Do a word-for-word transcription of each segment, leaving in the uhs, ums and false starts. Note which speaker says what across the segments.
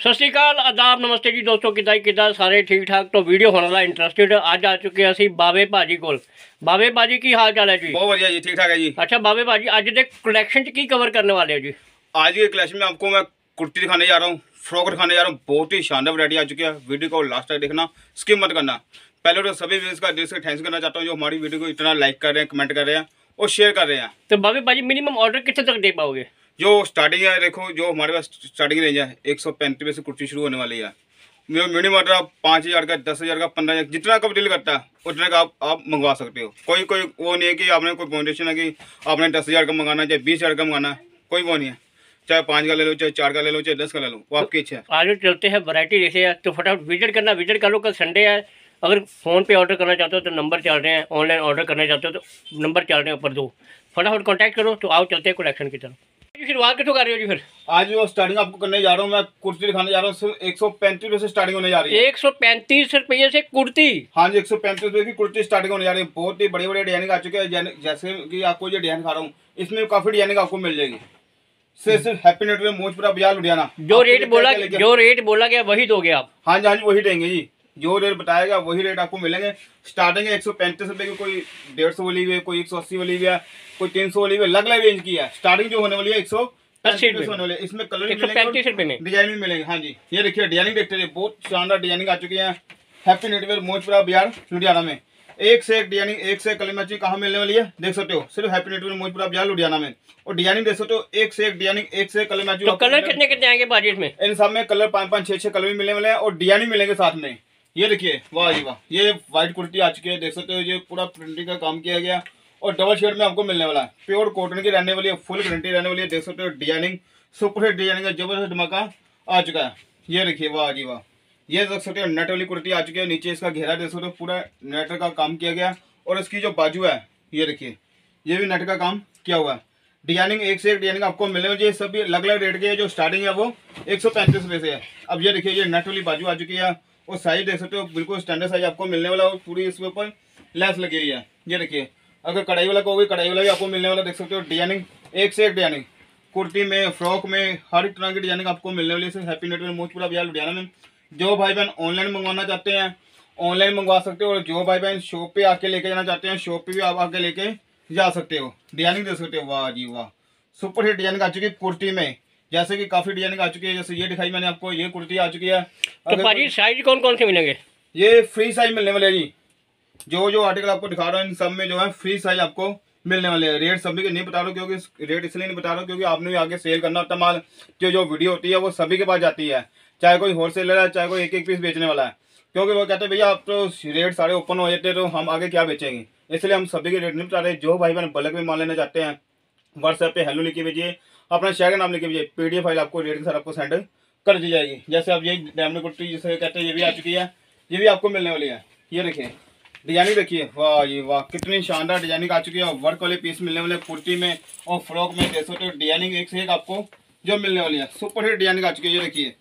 Speaker 1: सत श्रीकाल आदाब नमस्ते जी दोस्तों, किदा किदा सारे ठीक ठाक। तो वीडियो होने वाला इंटरस्टेड। आज आ चुके हैं असी बाबे भाजी कोल। बाबे भाजी की हाल चाल है जी?
Speaker 2: बहुत बढ़िया जी, ठीक ठाक है जी।
Speaker 1: अच्छा बाबे भाजी, आज दे कलेक्शन की कवर करने वाले हो जी?
Speaker 2: आज के कलेक्शन में आपको मैं कुर्ती दिखाने जा रहा हूँ, फ्रॉक दिखाने जा रहा हूँ। बहुत ही शानदार वैरायटी आ चुकी है। वीडियो को लास्ट तक देखना, स्किप मत करना। पहले तो सभी व्यूअर्स का दिल से थैंक्स करना चाहता हूँ जो हमारी वीडियो को इतना लाइक कर रहे हैं, कमेंट कर रहे हैं और शेयर कर रहे हैं।
Speaker 1: तो बाबे भाजी मिनिमम ऑर्डर कितने तक दे पाओगे?
Speaker 2: जो स्टार्टिंग है, देखो जो हमारे पास स्टार्टिंग रेंज है एक सौ पैंतीस रुपये से कुर्ती शुरू होने वाली है। मिनिमम ऑर्डर आप पाँच हज़ार का, दस हज़ार का, पंद्रह हज़ार, जितना कब दिल करता है उतने का आप आप मंगवा सकते हो। कोई कोई वो नहीं है कि आपने कोई फाउंडेशन है कि आपने दस हज़ार का मंगाना है, चाहे बीस हज़ार का मंगाना है, कोई वो नहीं है। चाहे पाँच का ले लो, चाहे चार का ले लो, चाहे दस का ले लो, वो आपकी इच्छा है।
Speaker 1: आज चलते हैं वैरायटी जैसे है, तो फटाफट विजिट करना, विजिट कर लो। कल संडे है। अगर फ़ोन पे ऑर्डर करना चाहते हो तो नंबर चल रहे हैं, ऑनलाइन ऑर्डर करना चाहते हो तो नंबर चल रहे हैं ऊपर दो, फटाफट कॉन्टैक्ट करो। तो आओ चलते हैं कलेक्शन की तरफ। शुरुआत कितों कर रहे हो जी? फिर
Speaker 2: आज जो स्टार्टिंग आपको करने जा रहा हूँ, मैं कुर्ती दिखाने जा रहा हूँ। सिर्फ एक सौ पैंतीस रुपये से स्टार्टिंग होने जा रही है।
Speaker 1: एक सौ पैंतीस रुपये से कुर्ती?
Speaker 2: हाँ जी, एक सौ पैंतीस रुपये की कुर्ती स्टार्टिंग होने जा रही है। बहुत ही बड़े बड़े डिजाइनिंग आ चुके हैं। जैसे कि आपको जो डिजाइन खा रहा हूँ, इसमें काफी डिजाइनिंग आपको मिल जाएगी। सिर्फ सिर्फ हैप्पी नेट में मोजपुरा बाजार लुधियाना।
Speaker 1: जो रेट बोला जो रेट बोला गया वही दोगे आप?
Speaker 2: हाँ जी, हाँ जी, वही देंगे जी। जो रेट बताया गया वही रेट आपको मिलेंगे। स्टार्टिंग है एक सौ पैंतीस रुपये की, कोई डेढ़ सौ वाली हुई है, कोई एक सौ अस्सी वाली हुई है, कोई तीन सौ वाली हुई है। अलग अलग रेंज की है। स्टार्टिंग जो होने वाली है एक सौ अस्सी रुपये होने वाली है। इसमें कलर भी मिलेंगे, डिजाइन भी मिलेंगे। हाँ जी, ये देखिए डिजाइनिंग देखते रहिए, बहुत शानदार डिजाइनिंग आ चुकी है हैप्पी नेटवेयर मोजपुरा बाजार लुधियाना में। एक से एक डिजाइनिंग, एक से एक कलर मैचिंग कहाँ मिलने वाली है देख सकते हो, सिर्फ हैप्पी नेटवेयर मोजपुरा बाजार लुधियाना में। और डिजाइनिंग देख सकते हो, एक से एक डिजाइनिंग, एक से एक कलर मैचिंग।
Speaker 1: तो कलर कितने कितने आएंगे बाजी इसमें?
Speaker 2: इन सब में कलर पाँच पाँच छह छह कलर भी मिलने वाले हैं और डिजाइनिंग मिलेंगे साथ में। ये देखिए, वाह जी वाह, ये व्हाइट कुर्ती आ चुकी है, देख सकते हो। ये पूरा प्रिंटिंग का काम किया गया और डबल शेड में आपको मिलने वाला है। प्योर कॉटन की रहने वाली है, फुल गारंटी रहने वाली है। देख सकते हो डिजाइनिंग, सुपर हिट डिजाइनिंग का जबरदस्त धमाका आ चुका है। ये देखिए, वाह जी वाह, ये देख सकते हो नेट वाली कुर्ती आ चुकी है। नीचे इसका घेरा देख सकते हो, पूरा नेट का काम किया गया और इसकी जो बाजू है ये देखिए, ये भी नेट का काम किया हुआ है। डिजाइनिंग एक से एक डिजाइनिंग आपको मिलने वाली है। सभी अलग अलग रेट के है। जो स्टार्टिंग है वो एक सौ पैंतीस रुपये से है। अब ये देखिए, ये नेट वाली बाजू आ चुकी है और साइज देख सकते हो, बिल्कुल स्टैंडर्ड साइज आपको मिलने वाला और पूरी इसके ऊपर लेस लगी हुई है। ये देखिए, अगर कढ़ाई वाला कहोगे कढ़ाई वाला भी आपको मिलने वाला, देख सकते हो। डिजाइनिंग एक से एक डिजाइनिंग, कुर्ती में, फ्रॉक में, हर एक तरह की डिजाइनिंग आपको मिलने वाली है हैप्पी नेटवेयर मोजपुरा बाजार लुधियाना में। जो भाई बहन ऑनलाइन मंगवाना चाहते हैं ऑनलाइन मंगवा सकते हो, और जो भाई बहन शॉप पे आके लेके जाना चाहते हैं शॉप पे भी आप आके लेके जा सकते हो। डिजाइनिंग देख सकते हो, वाह जी वाह, सुपर हिट डिजाइनिंग आ चुकी है कुर्ती में। जैसे कि काफी डिजाइनिंग आ चुकी है, जैसे ये दिखाई मैंने आपको, ये कुर्ती आ चुकी है।
Speaker 1: तो भाजी साइज कौन कौन से मिलेंगे?
Speaker 2: ये फ्री साइज मिलने वाले जी। जो जो आर्टिकल आपको दिखा रहा हूँ इन सब में जो है फ्री साइज आपको मिलने वाले हैं। रेट सभी के नहीं बता रहा हूँ, क्योंकि रेट इसलिए नहीं बता रहा हूँ क्योंकि आपने भी आगे सेल करना होता माल। जो जो वीडियो होती है वो सभी के पास जाती है, चाहे कोई होलसेलर है, चाहे कोई एक एक पीस बेचने वाला है। क्योंकि वो कहते हैं भैया आप तो रेट सारे ओपन हो जाते हैं तो हम आगे क्या बेचेंगे, इसलिए हम सभी के रेट नहीं बता रहे। जो भाई बहन बल्क में माल लेना चाहते हैं व्हाट्सएप पे हेलो लिखे भेजिए, अपना शहर का नाम लिखे भेजिए, पीडीएफ फाइल आपको रेट के साथ आपको सेंड कर दी जाएगी। जैसे अब ये डायमंड कुर्ती जिसे कहते हैं ये भी आ चुकी है, ये भी आपको मिलने वाली है। ये देखिए डिजाइनिंग देखिए, वाह ये वाह, कितनी शानदार डिजाइनिंग आ चुकी है। और वर्क वाले पीस मिलने वाले कुर्ती में और फ्रॉक में, देख सकते हो डिजाइनिंग एक से एक आपको जो मिलने वाली है। सुपर हिट डिजाइनिंग आ चुकी है। ये देखिए,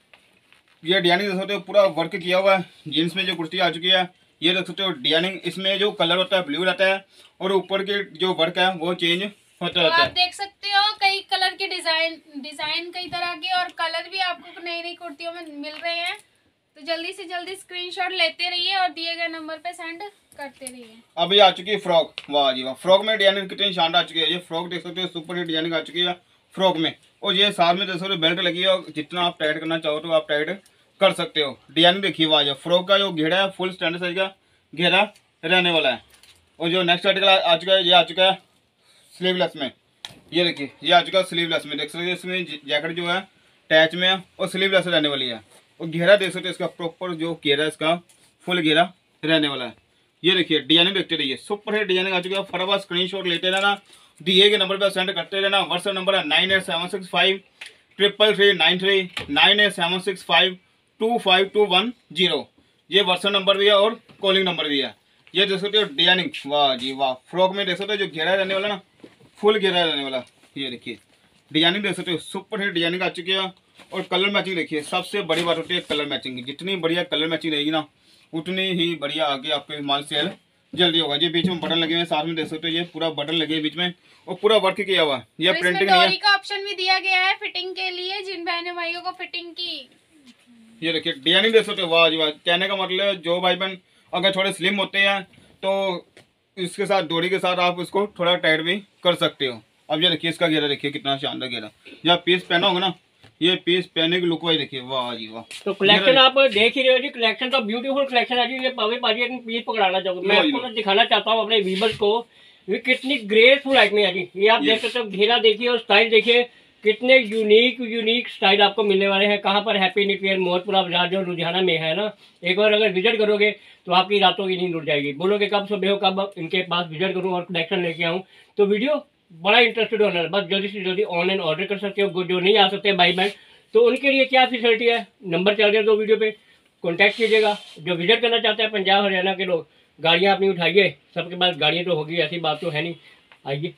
Speaker 2: ये डिजाइनिंग देख सकते हो, पूरा वर्क किया हुआ है। जीन्स में जो कुर्ती आ चुकी है, ये देख सकते हो डिजाइनिंग, इसमें जो कलर होता है ब्लू रहता है और ऊपर के जो वर्क है वो चेंज होता रहता है।
Speaker 3: आप देख सकते हो कई कलर के डिजाइन डिजाइन कई तरह के और कलर भी आपको नई नई कुर्तियों में मिल रहे हैं। तो जल्दी से जल्दी स्क्रीनशॉट लेते रहिए और दिए गए नंबर पे सेंड करते रहिए।
Speaker 2: अब ये आ चुकी है फ्रॉक, वाह जी वाह, फ्रॉक में डिजाइनिंग कितनी शानदार आ चुकी है। ये फ्रॉक देख सकते हो, सुपर हिट डिजाइनिंग आ चुकी है फ्रॉक में। और ये साथ में देख सकते हो बेल्ट लगी है, और जितना आप टाइट करना चाहो तो आप टाइट कर सकते हो। डिजाइनिंग देखिए, वाह जी, फ्रॉक का जो घेरा है फुल स्टैंडर्ड साइज का घेरा रहने वाला है। और जो नेक्स्ट आर्टिकल आ चुका है, ये आ चुका है स्लीवलेस में। ये देखिए, ये आ चुका है स्लीवलेस में, देख सकते हो। इसमें जैकेट जो है टैच में है और स्लीवलेस रहने वाली है। और घेरा देख सकते हो, इसका प्रॉपर जो घेरा है इसका फुल घेरा रहने वाला है। ये देखिए डिजाइनिंग देखते रहिए, सुपर हिट डिजाइनिंग आ चुकी है। फटाफट स्क्रीनशॉट लेते रहना, दिए के नंबर पर सेंड करते रहना। व्हाट्सएप नंबर है nine eight seven six five triple three nine three nine eight seven six five two five two one zero. ये व्हाट्सएप नंबर भी है और कॉलिंग नंबर भी है। ये देख सकते हो डिजाइनिंग, वाह जी वाह, फ्रॉक में देख सकते हो जो घेरा रहने वाला ना, फुल घेरा रहने वाला। ये देखिए डिजाइनिंग देख सकते हो, सुपर हिट डिजाइनिंग आ चुकी है। और कलर मैचिंग देखिए, सबसे बड़ी बात होती है कलर मैचिंग की। जितनी बढ़िया कलर मैचिंग रहेगी ना, उतनी ही बढ़िया आगे आपके माल सेल जल्दी होगा। ये बीच में बटन लगे हुए हैं, साथ में देख सकते हो ये पूरा बटन लगे हैं बीच में और पूरा वर्क किया हुआ है। ये प्रिंटिंग नहीं है,
Speaker 3: डोरी का ऑप्शन भी दिया गया है फिटिंग के लिए। जिन बहनों भाइयों को फिटिंग की
Speaker 2: ये देखिए डिजाइनिंग देख सकते हो, वाह जी वाह। कहने का मतलब है जो भाई बहन अगर थोड़े स्लिम होते हैं तो इसके साथ डोरी के साथ आप इसको थोड़ा टाइट भी कर सकते हो। अब ये देखिए इसका घेरा देखिए कितना शानदार घेरा, जब पीस पहना होगा ना, ये पीस पहने की लुक वाइज देखिए, वाह जी वाह।
Speaker 1: तो कलेक्शन आप देख ही रहे हो जी, कलेक्शन तो ब्यूटीफुल कलेक्शन है जी। ये पावे पाजी एक पीस पकड़ाना चाहूँगा मैं आपको, मैं दिखाना चाहता हूँ अपने व्यूअर्स को ये कितनी ग्रेसफुल आइटम है जी। ये आप देख सकते हो, घेरा देखिए और स्टाइल देखिए, कितने यूनिक यूनिक स्टाइल आपको मिलने वाले हैं। कहाँ पर हैप्पी न्यू ईयर मोहतपुरा बाजार जो लुधियाना में है ना, एक बार अगर विजिट करोगे तो आपकी रातों की नींद उड़ जाएगी, बोलोगे कब सुबह हो कब इनके पास विजिट करूँ और कलेक्शन लेके आऊँ। तो वीडियो बड़ा इंटरेस्टेड होना है, बस जल्दी से जल्दी ऑनलाइन ऑर्डर कर सकते हो। जो नहीं आ सकते भाई बहन, तो उनके लिए क्या फैसिलिटी है, नंबर चल रहे हैं दो वीडियो पे, कॉन्टैक्ट कीजिएगा। जो विजिट करना चाहते हैं पंजाब हरियाणा के लोग, गाड़ियाँ अपनी उठाइए, सबके पास गाड़ियाँ तो होगी, ऐसी बात तो है नहीं। आइए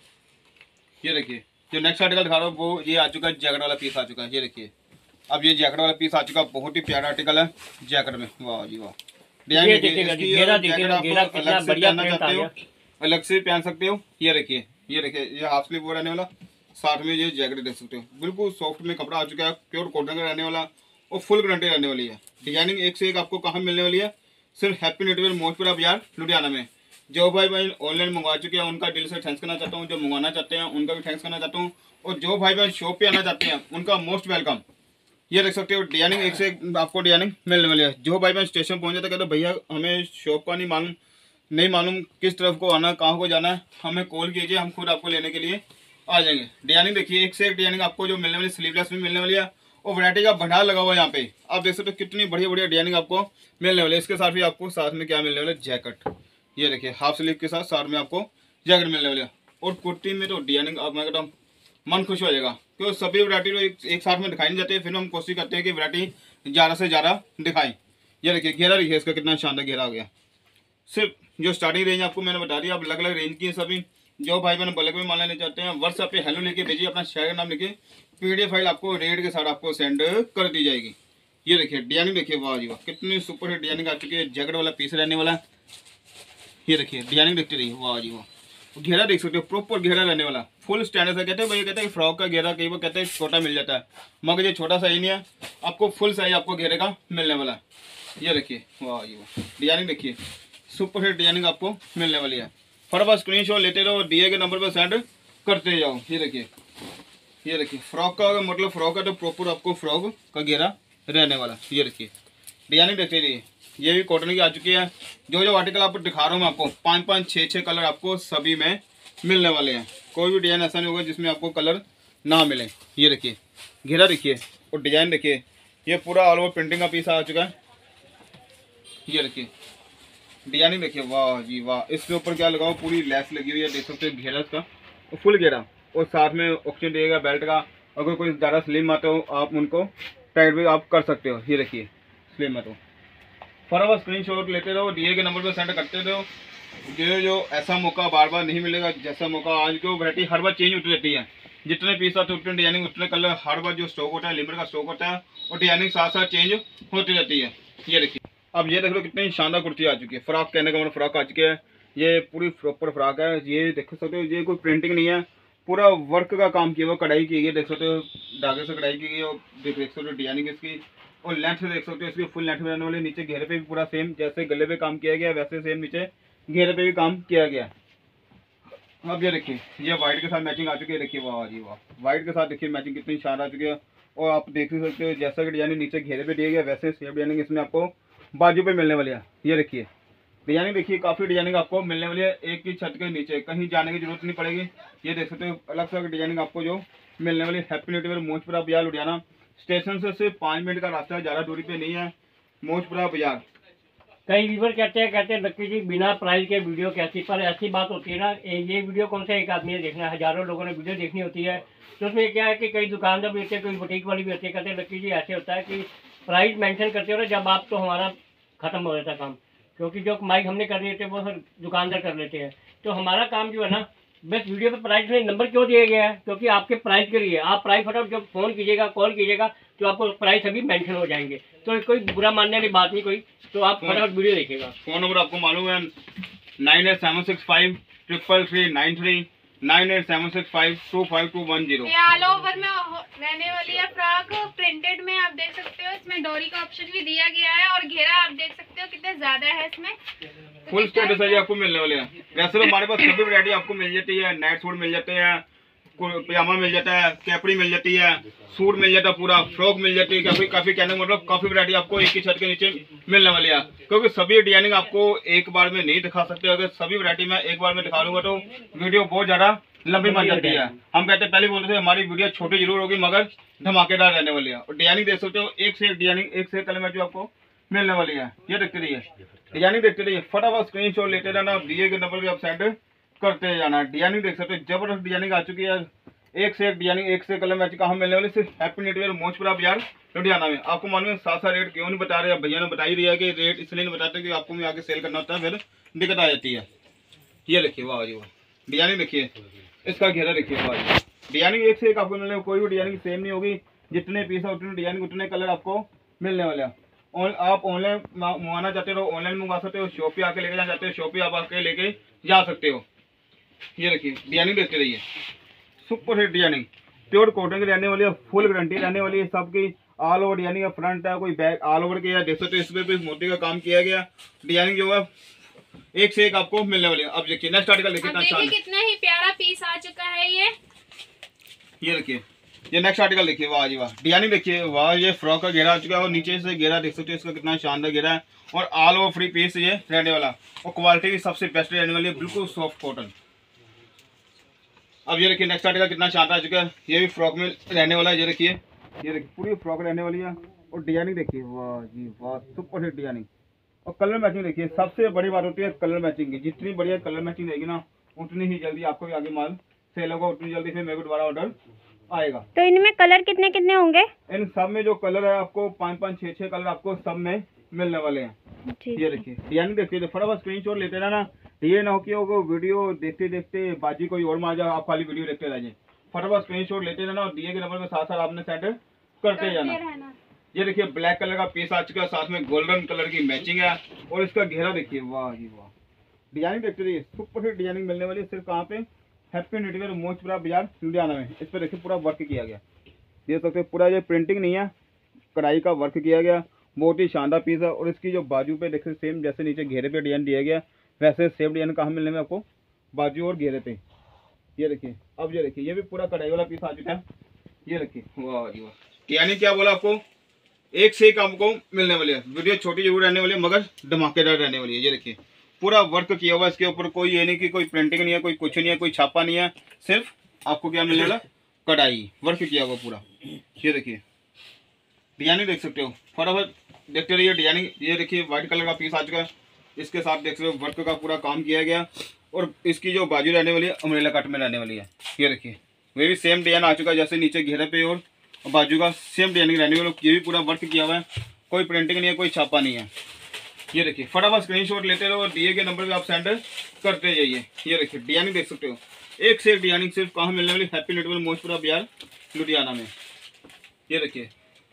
Speaker 2: ये देखिए जो नेक्स्ट आर्टिकल दिखा रहा हूँ वो ये आ चुका है, जैकेट वाला पीस आ चुका है। ये देखिए अब ये जैकेट वाला पीस आ चुका है, बहुत ही प्यारा आर्टिकल है जैकेट में, वाह जी वाह।
Speaker 1: ये देखिएगा जी, घेरा देखिएगा, घेरा कितना बढ़िया प्रिंट आ गया,
Speaker 2: अलग से पहन सकते हो। ये देखिए ये देखिए ये हाफ स्लीव रहने वाला, साथ में ये जैकेट देख सकते हो, बिल्कुल सॉफ्ट में कपड़ा आ चुका है, प्योर कॉटन का रहने वाला और फुल गारंटी रहने वाली है। डिजाइनिंग एक से एक आपको कहाँ मिलने वाली है, सिर्फ हैप्पी न्यू ईयर मोहतपुरा बाजार लुधियाना में। जो भाई बहन ऑनलाइन मंगवा चुके हैं उनका दिल से थैंक्स करना चाहता हूँ, जो मंगवाना चाहते हैं उनका भी थैंक्स करना चाहता हूँ, और जो भाई बहन शॉप पे आना चाहते हैं उनका मोस्ट वेलकम। ये देख सकते हो डिजाइनिंग एक से एक आपको डिजाइनिंग मिलने वाली है। जो भाई बहन स्टेशन पहुंच जाता है कहते भैया हमें शॉप का नहीं मालूम नहीं मालूम किस तरफ को आना, कहाँ को जाना है, हमें कॉल कीजिए, हम खुद आपको लेने के लिए आ जाएंगे। डिजाइनिंग देखिए एक से एक डिजाइनिंग आपको जो मिलने वाली, स्लीवलेस भी मिलने वाली है और वैरायटी का भंडार लगा हुआ है यहाँ पे। आप देख सकते हो कितनी बढ़िया बढ़िया डिजाइनिंग आपको मिलने वाली है। इसके साथ भी आपको साथ में क्या मिलने वाला है, जैकेट। ये देखिए हाफ स्लीव के साथ साथ में आपको जैकेट मिलने वाली है। और कुर्ती में तो डिजाइनिंग आप मैं कहता हूँ मन खुश हो जाएगा, क्योंकि सभी वैरायटी तो एक, एक साथ में दिखाई नहीं जाती है, फिर हम कोशिश करते हैं कि वैरायटी ज़्यादा से ज़्यादा दिखाएं। ये देखिए घेरा देखिए इसका कितना शानदार घेरा आ गया। सिर्फ जो स्टार्टिंग रेंज आपको मैंने बता दी, आप अलग अलग रेंज की है सभी। जो भाई बहन बल्क में माल लेना चाहते हैं व्हाट्सएप पे हेलो लेके भेजिए, अपना शहर का नाम लिखे, पीडीएफ फाइल आपको रेट के साथ आपको सेंड कर दी जाएगी। ये देखिए डिजाइनिंग देखिए, वाह जी वाह कितनी सुपर हिट डिजाइनिंग आ चुकी है, जैकेट वाला पीस रहने वाला। ये देखिए डिजाइनिंग देखते रहिए, वाह जी वाह। घेरा देख सकते हो, प्रॉपर घेरा रहने वाला, फुल स्टैंडर्ड से। कहते हैं भैया कहते हैं फ्रॉक का घेरा कई बार कहते हैं छोटा मिल जाता है, मगर ये छोटा साइज नहीं है, आपको फुल साइज आपको घेरे का मिलने वाला। ये देखिए वाह जी वाह, डिजाइनिंग देखिए सुपर हिट डिजाइनिंग आपको मिलने वाली है। फटाफट स्क्रीनशॉट लेते रहो, दिए गए नंबर पर सेंड करते जाओ। ये देखिए ये देखिए फ्रॉक का मतलब फ्रॉक है तो प्रॉपर आपको फ्रॉक का घेरा रहने वाला। ये देखिए डिजाइनिंग देखते रहिए, ये भी कॉटन की आ चुकी है। जो जो आर्टिकल आपको दिखा रहा हूँ मैं आपको पाँच पाँच छः छः कलर आपको सभी में मिलने वाले हैं, कोई भी डिजाइन ऐसा नहीं होगा जिसमें आपको कलर ना मिले। ये देखिए घेरा देखिए और डिजाइन देखिए, ये पूरा ऑल ओवर प्रिंटिंग का पीस आ चुका है। ये देखिए डिजाइनिंग देखिए, वाह जी वाह। इसके ऊपर क्या लगा हुआ, पूरी लेस लगी हुई है, देख सकते हो घेरा इसका फुल घेरा, और साथ में ऑप्शन दिएगा बेल्ट का। अगर कोई ज़्यादा स्लिम आते हो आप उनको टाइट भी आप कर सकते हो। ये देखिए स्लिम है तो फटाफट स्क्रीनशॉट लेते रहो, दिए के नंबर पर सेंड करते रहो। जो जो ऐसा मौका बार बार नहीं मिलेगा, जैसा मौका आज की वैरायटी हर बार चेंज होती रहती है, जितने पीस आते उतने डिजाइनिंग उतने कलर हर बार जो स्टॉक होता है लिमिट का स्टॉक होता है, और डिजाइनिंग साथ साथ चेंज होती रहती है। ये देखिए अब ये देख लो कितनी शानदार कुर्ती आ चुकी है, फ्रॉक कहने का मतलब फ्रॉक आ चुकी है। ये पूरी प्रॉपर फ्रॉक है, ये देख सकते हो, ये कोई प्रिंटिंग नहीं है, पूरा वर्क का काम किया हुआ, कढ़ाई की गई है, देख सकते हो धागे से कढ़ाई की गई है, और देख सकते हो डिजाइनिंग इसकी, और लेंथ से देख सकते हो इसकी फुल लेंथ में रहने वाली। नीचे घेरे पे भी पूरा सेम, जैसे गले पे काम किया गया वैसे सेम नीचे घेरे पे भी काम किया गया। अब ये देखिए ये व्हाइट के साथ मैचिंग आ चुकी है, देखिए वाह जी वाह, व्हाइट के साथ देखिए मैचिंग कितनी शानदार आ चुकी है। और आप देख ही सकते हो जैसा कि डिजाइनिंग नीचे घेरे पे दिया गया वैसे सेम डिजाइनिंग इसमें आपको बाजू पे मिलने वाली है। ये देखिए डिजाइनिंग देखिए, काफ़ी डिजाइनिंग आपको मिलने वाली है, एक ही छत के नीचे, कहीं जाने की जरूरत नहीं पड़ेगी। ये देख सकते हो अलग से अलग डिजाइनिंग आपको जो मिलने वाली है। हैप्पी न्यू ईयर मोहतपुरा बाजार लुधियाना, स्टेशन से सिर्फ पाँच मिनट का रास्ता है, ज़्यादा दूरी पे नहीं है, मोहतपुरा बाजार।
Speaker 1: कई व्यूवर कहते हैं कहते हैं लक्की जी बिना प्राइस के वीडियो कैसी, पर ऐसी बात होती है ना, ये वीडियो कौन सा एक आदमी ने देखना है, हजारों लोगों ने वीडियो देखनी होती है। तो उसमें क्या है कि कई दुकानदार भी होते हैं, कोई बुटीक वाली भी होती है, कहते हैं लक्की जी ऐसे होता है कि प्राइस मेंशन करते हो ना जब आप, तो हमारा खत्म हो जाता काम, क्योंकि जो कमाई हमने कर रही थी वो फिर दुकानदार कर लेते हैं। तो हमारा काम जो है ना, बस वीडियो पे प्राइस में नंबर क्यों दिया गया है, क्योंकि आपके प्राइस के लिए आप प्राइस फटाफट जब फ़ोन कीजिएगा कॉल कीजिएगा तो आपको प्राइस अभी मेंशन हो जाएंगे। तो कोई बुरा मानने वाली बात नहीं कोई, तो आप फटाफट वीडियो देखिएगा।
Speaker 2: फ़ोन नंबर आपको मालूम है, nine eight seven six five triple three nine three nine eight seven six five two five two one zero.
Speaker 3: ये ऑल ओवर में हो- रहने वाली है फ्रॉक, प्रिंटेड में आप देख सकते हो। इसमें इसमें डोरी का ऑप्शन भी दिया गया है और घेरा आप देख सकते हो कितने ज्यादा है इसमें। तो
Speaker 2: फुल स्टैंडर्ड साइज आपको मिलने वाले हैं। वैसे तो हमारे पास सभी वैरायटी आपको मिल जाती है, नाइट सूट मिल जाते हैं, पजामा मिल जाता है, कैपरी मिल जाती है, सूट मिल जाता है, पूरा फ्रॉक मिल जाती है, काफी काफी कहने मतलब काफी वैरायटी आपको एक ही छत के नीचे मिलने वाली है। क्योंकि सभी डिजाइनिंग आपको एक बार में नहीं दिखा सकते, अगर सभी वैरायटी में एक बार में दिखा लूंगा तो वीडियो बहुत ज्यादा लंबी बन जाती है। हम कहते हैं पहले बोलते थे हमारी वीडियो छोटी जरूर होगी मगर धमाकेदार रहने वाली है। और डिजाइनिंग देख सकते हो, एक से एक डिजाइनिंग, एक से एक कलर में जो आपको मिलने वाली है। ये देखते रहिए, डिजाइनिंग देखते रहिए, फटाफट स्क्रीनशॉट लेते रहना, दिए गए नंबर पे आप सेंड करते जाना। डिजाइनिंग देख सकते हो, जबरदस्त डिजाइनिंग आ चुकी है, एक से एक डिजाइनिंग, एक से कलर मैच कहाँ मिलने वाले। सिर्फ हैप्पी नेटवेयर मोचपुरा बाजार लुधियाना में। आपको मालूम है साथ साथ रेट क्यों नहीं बता रहे, भैया ने बता ही दिया कि रेट इसलिए नहीं बताते कि आपको भी आगे सेल करना होता है, फिर दिक्कत आ जाती है। ये देखिए, वाह जी वाह, डिजाइनिंग देखिए, इसका घेरा देखिए, वाह जी, डिजाइनिंग एक से एक आपको मिलने, कोई भी डिजाइनिंग सेम नहीं होगी, जितने पीस है उतने डिजाइनिंग उतने कलर आपको मिलने वाले हैं। आप ऑनलाइन मंगाना चाहते हो ऑनलाइन मंगा सकते हो, शॉप पे आके लेके जाना चाहते हो शॉप पे आप आके लेके जा सकते हो। ये देखिए, डिजाइनिंग देखते रहिए, super hit designing, pure cotton की रहने वाली है, फुल गारंटी रहने वाली है सबकी। ऑल ओवर डिजाइनिंग, फ्रंट है कोई बैक ऑल ओवर किया, देख सकते हो इसमें भी मोती का काम किया गया। डिजाइनिंग जो है एक से एक आपको मिलने वाली है। अब देखिए नेक्स्ट आर्टिकल देखिए,
Speaker 3: देखिए कितना ही प्यारा पीस आ चुका है ये।
Speaker 2: ये देखिए, ये नेक्स्ट आर्टिकल देखिए, वाह जी वाह, डिजाइनिंग देखिए, वाह, ये फ्रॉक का घेरा आ चुका है और नीचे से घेरा देख सकते हो इसका कितना शानदार घेरा है और ऑल ओवर फ्री पीस ये रहने वाला और क्वालिटी भी सबसे बेस्ट रहने वाली है, बिल्कुल सॉफ्ट कॉटन। अब ये देखिए नेक्स्ट आर्टिकल कितना शानदार आ चुका है, ये भी फ्रॉक में रहने वाला है। ये देखिए, ये देखिए पूरी फ्रॉक रहने वाली है और डिजाइनिंग देखिए, वाह जी वाह, सुपर हिट डिजाइनिंग और कलर मैचिंग देखिए। सबसे बड़ी बात होती है कलर मैचिंग की, जितनी बढ़िया कलर मैचिंग रहेगी ना उतनी ही जल्दी आपको भी आगे माल सेल होगा, उतनी जल्दी फिर मेरे को दोबारा ऑर्डर आएगा।
Speaker 4: तो इनमें कलर कितने कितने होंगे?
Speaker 2: इन सब में जो कलर है आपको पाँच पाँच छः छः कलर आपको सब में मिलने वाले हैं। ये देखिए, डिजाइनिंग देखिए, तो फटाफट स्क्रीनशॉट लेते रहना, ये ना हो कि वो वीडियो देखते देखते बाजी कोई और मार जाए, आप खाली वीडियो देखते रह जाए। फटाफट स्क्रीनशॉट लेते रहना और दिए गए नंबर के साथ साथ आपने सेंड करते जाना। ये देखिए ब्लैक कलर का पीस आ चुका है, साथ में गोल्डन कलर की मैचिंग है और इसका घेरा देखिए, वाह जी वाह, डिजाइनिंग देखते रहिए, सुपर हिट डिजाइनिंग मिलने वाली है सिर्फ कहाँ पे, हैप्पी नेटवेयर मोचपुरा बाजार लुधियाना में। इस पर देखिए पूरा वर्क किया गया, देख सकते हैं, पूरा ये प्रिंटिंग नहीं है, कढ़ाई का वर्क किया गया, बहुत ही शानदार पीस है। और इसकी जो बाजू पे देखिए सेम जैसे नीचे घेरे पे डिजाइन दिया गया वैसे सेम डिजाइन कहाँ मिलने में आपको, बाजू और घेरे पे। ये देखिए, अब ये देखिए, ये भी पूरा कढ़ाई वाला पीस आ चुका है। ये देखिए, वाह जी वाह, यानी क्या बोला आपको, एक से एक आपको मिलने वाली है। वीडियो छोटी जरूर रहने वाली है मगर धमाकेदार रहने वाली है। ये देखिए पूरा वर्क किया हुआ है इसके ऊपर, कोई ये नहीं कि कोई प्रिंटिंग नहीं है, कोई कुछ नहीं है, कोई छापा नहीं है, सिर्फ आपको क्या मिलने वाला, कढ़ाई वर्क किया हुआ पूरा। ये देखिए डिजाइनिंग देख सकते हो, फटाफट देखते रहिए डिजाइनिंग। ये देखिए व्हाइट कलर का पीस आ चुका है, इसके साथ देख सकते हो वर्क का पूरा काम किया गया और इसकी जो बाजू रहने वाली है अम्ब्रेला कट में रहने वाली है। ये देखिए वे भी सेम डिजाइन आ चुका है, जैसे नीचे घेरे पे और बाजू का सेम डिजाइनिंग रहने वाली, ये भी पूरा वर्क किया हुआ है, कोई प्रिंटिंग नहीं है, कोई छापा नहीं है। ये देखिए फटाफट स्क्रीनशॉट लेते रहो और दिए गए नंबर पे आप सेंड करते जाइए। ये देखिए डिजाइनिंग देख सकते हो, एक से एक डिजाइनिंग सिर्फ कहाँ मिलने वाली, हैप्पी नेटवेयर मोचपुरा बाजार लुधियाना में। ये देखिए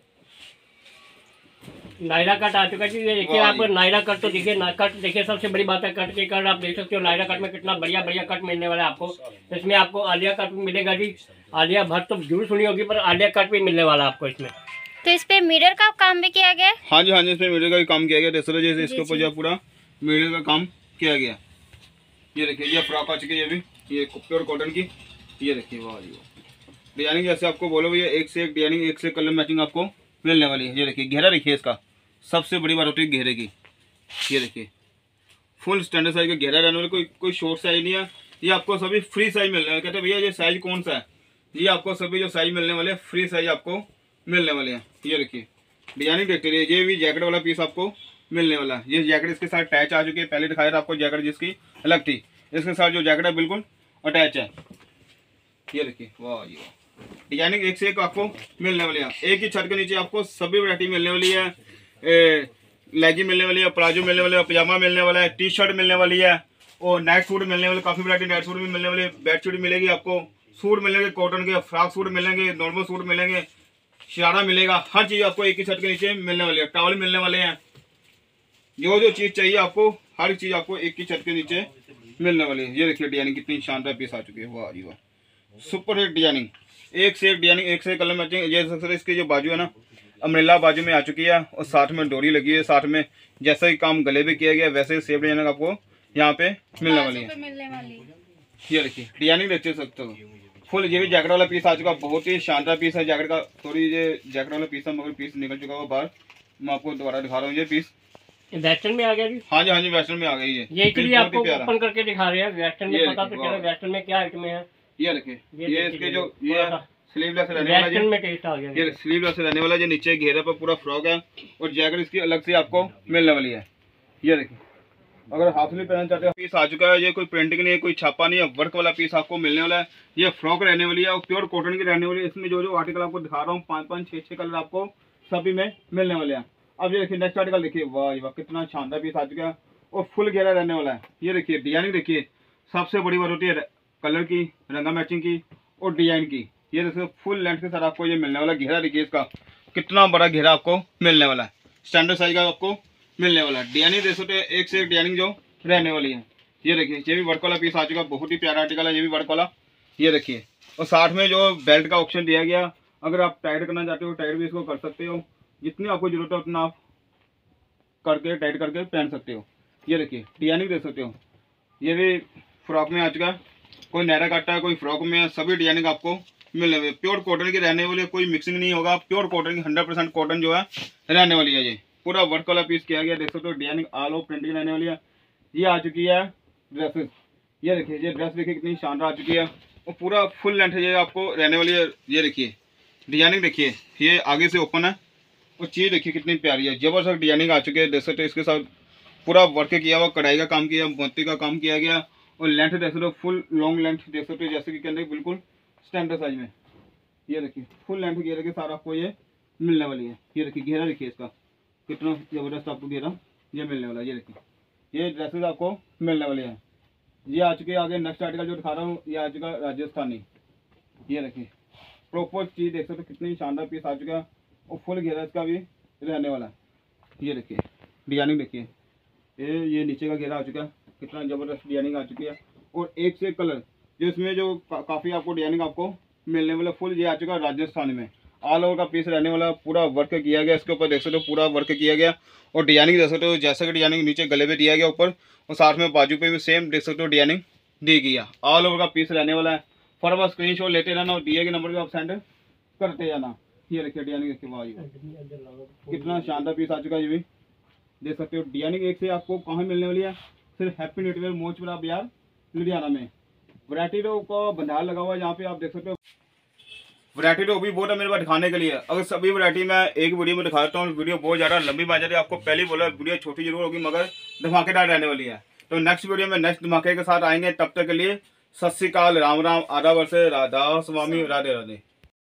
Speaker 1: नायरा कट आ चुका है जी। ये देखिए आप नायरा कट तो देखिए, ना कट देखिए, सबसे बड़ी बात है कट के कट आप देख सकते हो। नायरा कट में कितना बढ़िया बढ़िया कट मिलने वाला है आपको। इसमें आपको आलिया कट भी मिलेगा जी, आलिया भट्ट तो जरूर सुनी होगी पर आलिया कट भी मिलने वाला है आपको इसमें।
Speaker 4: तो इस पे मिरर का काम भी किया गया है?
Speaker 2: हाँ जी हाँ जी, इसमें मिरर का भी काम किया गया, जैसे जैसे इसके ऊपर जो पूरा मिरर का काम किया गया। ये देखिए ये फ्रॉक आ चुकी है, ये भी ये प्योर कॉटन की। ये देखिए वाह जी डिजाइनिंग, जैसे आपको बोलो भैया एक से एक डिजाइनिंग, एक से कलर मैचिंग आपको मिलने वाली है। ये देखिए घेरा देखिए, इसका सबसे बड़ी बात होती है घेरे की। ये देखिए फुल स्टैंडर्ड साइज का घेरा रहने वाला, कोई कोई शॉर्ट साइज नहीं है, ये आपको सभी फ्री साइज मिलने वाले। कहते हैं भैया ये साइज कौन सा है, ये आपको सभी जो साइज मिलने वाले फ्री साइज आपको मिलने वाले हैं। ये देखिए डिजाइनिंग देखते रहिए, ये भी जैकेट वाला पीस आपको मिलने वाला है। ये जैकेट इसके साथ अटैच आ चुकी है, पहले दिखाया था आपको जैकेट जिसकी अलग थी, इसके साथ जो जैकेट है बिल्कुल अटैच है। ये देखिए वाह जी वाह, डिजाइनिंग एक से एक आपको मिलने वाली है। एक ही छत के नीचे आपको सभी वैरायटी मिलने वाली है, लेगी मिलने वाली है, प्लाजो मिलने वाली है, पजामा मिलने वाला है, टी शर्ट मिलने वाली है और नाइट सूट मिलने वाले, काफ़ी वैरायटी नाइट सूट भी मिलने वाली है, बेड शीट मिलेगी आपको, सूट मिलेंगे कॉटन के, फ्रॉक सूट मिलेंगे, नॉर्मल सूट मिलेंगे, शरारा मिलेगा, हर चीज़ आपको एक ही छत के नीचे मिलने वाली है। टॉवल मिलने वाले हैं, जो जो चीज़ चाहिए आपको हर चीज़ आपको एक ही छत के नीचे मिलने वाली है। ये देखिए डिजाइनिंग कितनी शानदार पीस आ चुकी है, वाह जी वाह, सुपर हिट डिजाइनिंग, एक से एक डिजाइनिंग, एक से एक कलर मैचिंग। ये सबसे इसकी जो बाजू है ना, अम्ब्रेला बाजू में आ चुकी है और साथ में डोरी लगी है। साथ में जैसा ही काम गले पे किया गया वैसे ही सेफ डिजाइनिंग आपको यहाँ पे मिलने वाली
Speaker 3: बाजू पे
Speaker 2: है।
Speaker 3: मिलने वाली है।
Speaker 2: ये देखिए डिजाइनिंग देख सकते हो फुल। ये भी जैकेट वाला पीस आ चुका, बहुत ही शानदार पीस है जैकेट का। थोड़ी ये जैकेट वाला पीस है मगर पीस निकल चुका है बाहर। मैं आपको दोबारा दिखा रहा हूँ ये पीस।
Speaker 1: वेस्टर्न में आ गया जी।
Speaker 2: हाँ जी हाँ जी वेस्टर्न में आ गई है।
Speaker 1: ये इसलिए आपको ओपन करके दिखा रहे हैं वेस्टर्न में, पता तो चला वेस्टर्न में क्या आइटम है।
Speaker 2: ये देखिए
Speaker 1: ये
Speaker 2: ये इसके जो ये स्लीवलेस रहने वाला
Speaker 1: वेस्टर्न में टेस्ट आ गया।
Speaker 2: ये स्लीवलेस रहने वाला, जो नीचे घेरे पर पूरा फ्रॉक है और जैकेट इसकी अलग से आपको मिलने वाली है। ये देखिए अगर हाफ स्लीव पहनना चाहते हो पीस आ चुका है। ये कोई प्रिंटिंग नहीं है, कोई छापा नहीं है, वर्क वाला पीस आपको मिलने वाला है। ये फ्रॉक रहने वाली है और प्योर कॉटन की रहने वाली है। इसमें जो जो आर्टिकल आपको दिखा रहा हूँ पाँच पाँच छः छः कलर आपको सभी में मिलने वाले हैं। अब ये देखिए नेक्स्ट आर्टिकल देखिए, वाह वाह कितना शानदार पीस आ चुका है और फुल घेरा रहने वाला है। ये देखिए डिजाइनिंग देखिए, सबसे बड़ी बात होती है कलर की, रंगा मैचिंग की और डिजाइन की। ये देखिए फुल लेंथ के साथ आपको ये मिलने वाला घेरा। देखिए इसका कितना बड़ा घेरा आपको मिलने वाला है, स्टैंडर्ड साइज का आपको मिलने वाला है। डिजाइनिंग देख सकते हैं एक से एक डिजाइनिंग जो रहने वाली है। ये देखिए ये भी वर्क वाला पीस आ चुका, बहुत ही प्यारा आर्टिकल है ये भी वर्क वाला। ये देखिए और साथ में जो बेल्ट का ऑप्शन दिया गया, अगर आप टाइट करना चाहते हो टाइट भी इसको कर सकते हो, जितनी आपको जरूरत है उतना आप करके टाइट करके पहन सकते हो। ये देखिए डिजाइनिंग देख सकते हो, ये भी फ्रॉक में आ चुका है, कोई नैरा काटा है कोई फ्रॉक में है, सभी डिजाइनिंग आपको मिलने वाली। प्योर कॉटन की रहने वाली है, कोई मिक्सिंग नहीं होगा, प्योर कॉटन की हंड्रेड परसेंट कॉटन जो है रहने वाली है। ये पूरा वर्क वाला पीस किया गया, देख सकते हो डिजाइनिंग ऑल ओवर प्रिंटिंग रहने वाली है। ये आ चुकी है ड्रेसेस। ये देखिए ये ड्रेस देखिए कितनी शानदार आ चुकी है और पूरा फुल लेंथ ये आपको रहने वाली है। ये देखिए डिजाइनिंग देखिए, ये आगे से ओपन है और चीज़ देखिए कितनी प्यारी है, जबरदस्त डिजाइनिंग आ चुकी है। देख सकते हो इसके साथ पूरा वर्क किया हुआ, कढ़ाई का काम किया, मोती का काम किया गया और लेंथ देख सकते हो फुल लॉन्ग लेंथ देख सकते हो, जैसे कि कहते हैं बिल्कुल स्टैंडर्ड साइज में। ये देखिए फुल लेंथ घेरे के साथ आपको ये मिलने वाली है। ये देखिए घेरा देखिए इसका कितना जबरदस्त आपको घेरा ये मिलने वाला है। ये देखिए ये ड्रेसेस आपको मिलने वाले हैं। ये आ चुके आगे नेक्स्ट आर्टिकल जो दिखा रहा हूँ, ये आ चुका राजस्थानी। ये देखिए प्रॉपर चीज़ देख सकते हो, कितनी शानदार पीस आ चुका है और फुल घेरा इसका भी रहने वाला है। ये देखिए डिजाइनिंग देखिए, ये ये नीचे का घेरा आ चुका है, कितना ज़बरदस्त डिजाइनिंग आ चुकी है और एक से एक कलर जो इसमें जो का, काफ़ी आपको डिजाइनिंग आपको मिलने वाला। फुल ये आ चुका है राजस्थानी में, ऑल ओवर का पीस रहने वाला, पूरा वर्क किया गया इसके ऊपर देख सकते हो, पूरा वर्क किया गया और डिजाइनिंग देख सकते हो, जैसा कि डिजाइनिंग नीचे गले पे दिया गया ऊपर और साथ में बाजू पे भी सेम देख सकते हो डिजाइनिंग दी गई है। ऑल ओवर का पीस रहने वाला है। फटाफट स्क्रीन शॉट लेते रहना और दिए गए नंबर पर आप सेंड करते जाना। ये देखिए डिजाइनिंग देखिए, वाह कितना शानदार पीस आ चुका है। ये भी देख सकते हो डिजाइनिंग एक से आपको कहाँ मिलने वाली है, सिर्फ हैप्पी नेटवेयर मोचपुरा बाजार लुधियाना में। वैरायटी रो का भंडार लगा हुआ है, यहाँ पे आप देख सकते हो। वैरायटी तो भी बहुत है मेरे पास दिखाने के लिए, अगर सभी वैरायटी मैं एक वीडियो में दिखाता हूँ वीडियो बहुत ज़्यादा लंबी बन जाती है। आपको पहले बोला वीडियो छोटी जरूर होगी मगर धमाकेदार रहने वाली है। तो नेक्स्ट वीडियो में नेक्स्ट धमाके के साथ आएंगे, तब तक के लिए सत श्री अकाल, राम राम, आधा वर्ष, राधा स्वामी, राधे राधे।